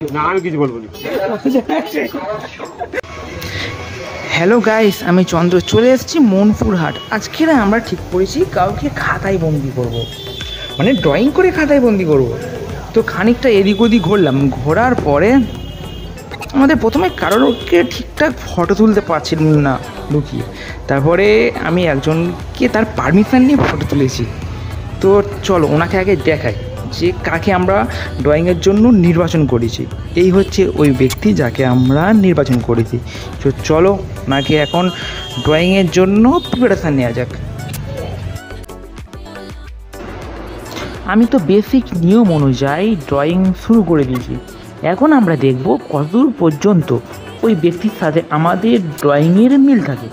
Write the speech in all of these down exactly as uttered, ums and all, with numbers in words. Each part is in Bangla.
না আমি কিছু বলবো না। হ্যালো গাইস, আমি চন্দ্র চলে এসেছি মনপুর হাট। আজকে না আমরা ঠিক করেছি কাউকে খাতায় বন্দি করব, মানে ড্রয়িং করে খাতায় বন্দি করব। তো খানিকটা এদিক ওদিক ঘুরলাম, ঘোরার পরে আমাদের প্রথমে কারোরকে ঠিকঠাক ফটো তুলতে পারছিলাম না লুকিয়ে। তারপরে আমি একজনকে তার পারমিশন নিয়ে ফটো তুলেছি। তো চলো ওনাকে আগে দেখাই যে কাকে আমরা ড্রয়িংয়ের জন্য নির্বাচন করেছি। এই হচ্ছে ওই ব্যক্তি যাকে আমরা নির্বাচন করেছি। তো চলো ওনাকে এখন ড্রয়িংয়ের জন্য প্রিপারেশান নেওয়া যাক। আমি তো বেসিক নিয়ম অনুযায়ী ড্রয়িং শুরু করে দিয়েছি। এখন আমরা দেখব কতদূর পর্যন্ত ওই ব্যক্তির সাথে আমাদের ড্রয়িংয়ের মিল থাকে।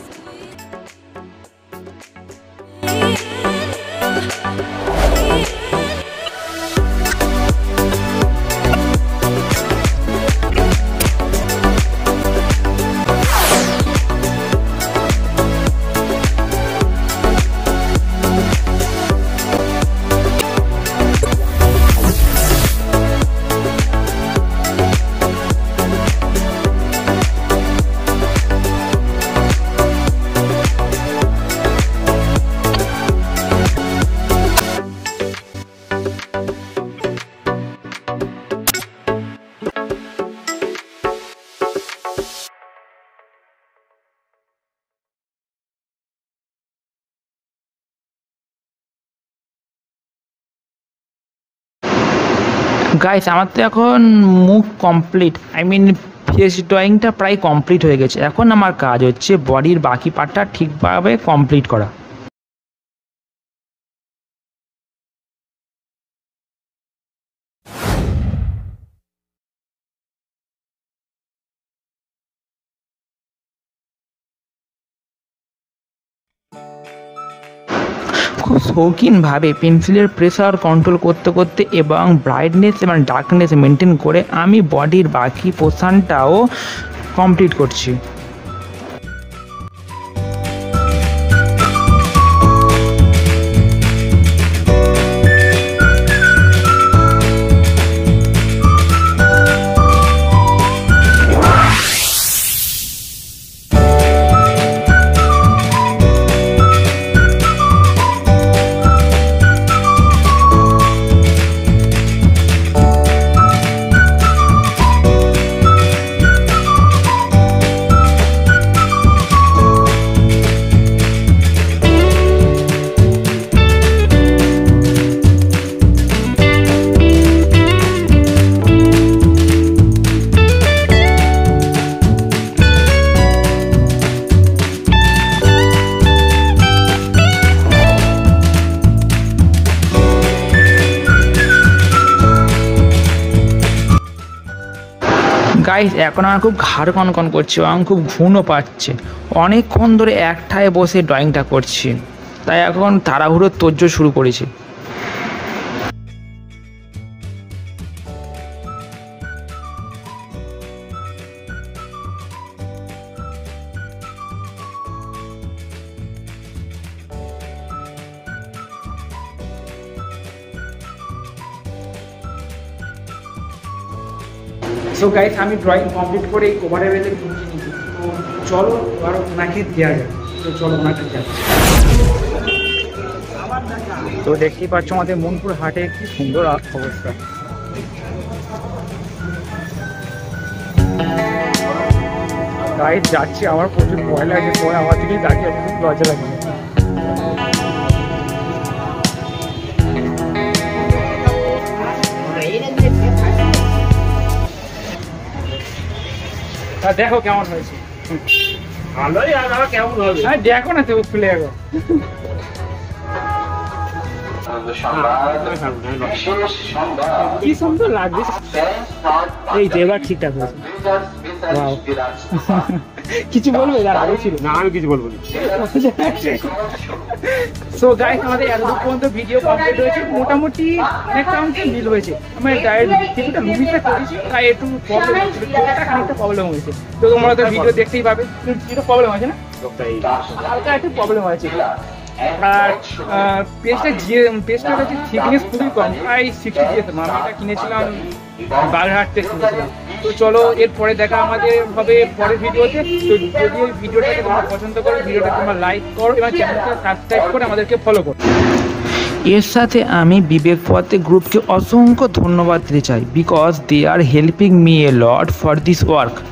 গাইস, আমার তো এখন move complete, I mean face ড্রয়িংটা প্রায় কমপ্লিট হয়ে গেছে। এখন আমার কাজ হচ্ছে বডির বাকি পার্টটা ঠিকভাবে কমপ্লিট করা। খুব শৌখিনভাবে পেন্সিলের প্রেসার কন্ট্রোল করতে করতে এবং ব্রাইটনেস এবং ডার্কনেস মেনটেন করে আমি বডির বাকি পোর্শনটাও কমপ্লিট করছি। গাইস, এখন আমার খুব ঘাড় কনকন করছে এবং খুব ঘুমও পাচ্ছে। অনেকক্ষণ ধরে একটায় বসে ড্রয়িংটা করছি, তাই এখন তাড়াহুড়োর তোড়জোড় শুরু করেছি। সো গাইস, আমি ড্রয়িং কমপ্লিট করে এই কভারের ভেতরে ঢুকিয়ে নিয়েছি। তো চলো এবার ওনাকে দেওয়া যাক। তো চলো ওনাকে দেওয়া। তো দেখতেই পাচ্ছ আমাদের মনপুর হাটে কি সুন্দর অবস্থা। গাইস যাচ্ছি, আমার প্রচুর ভয় লাগছে, ভয় আমার দিকেই দাঁড়িয়ে খুব লজ্জা লাগছে। দেখো কেমন হয়েছে। ভালোই, আর আবার কেমন হবে? হ্যাঁ দেখো না, তো খুলে দেখো কি সুন্দর লাগছে। এই যে এবার ঠিকঠাক হয়েছে। কিছু বলবে? যার আগে ছিল না আমি কিছু বলবো না। সো গাইস, আমাদের এতদূর পর্যন্ত ভিডিও কমপ্লিট হয়েছে। মোটামুটি অনেকটা অংশে মিল হয়েছে। আমরা কিছুটা লুমিটা করেছি, তাই একটু প্রবলেম হয়েছিল, খানিকটা প্রবলেম হয়েছে। তো তোমরা তো ভিডিও দেখতেই পাবে, কিছু প্রবলেম হয়েছে না, হালকা একটু প্রবলেম হয়েছে। আর পেজটা পেজটা হচ্ছে থিকনেস খুবই কম, প্রায় সিক্সটি দিয়েছে। আমি এটা কিনেছিলাম বাগেরহাট থেকে কিনেছিলাম। তো চলো এরপরে দেখা আমাদের হবে পরের ভিডিওতে। তো যদি এই ভিডিওটাকে তোমরা পছন্দ করো, ভিডিওটা তোমরা লাইক করো এবং চ্যানেলটা সাবস্ক্রাইব করে আমাদেরকে ফলো করো। এর সাথে আমি বিবেক পথে গ্রুপকে অসংখ্য ধন্যবাদ দিতে চাই, because they are helping me a lot for this work.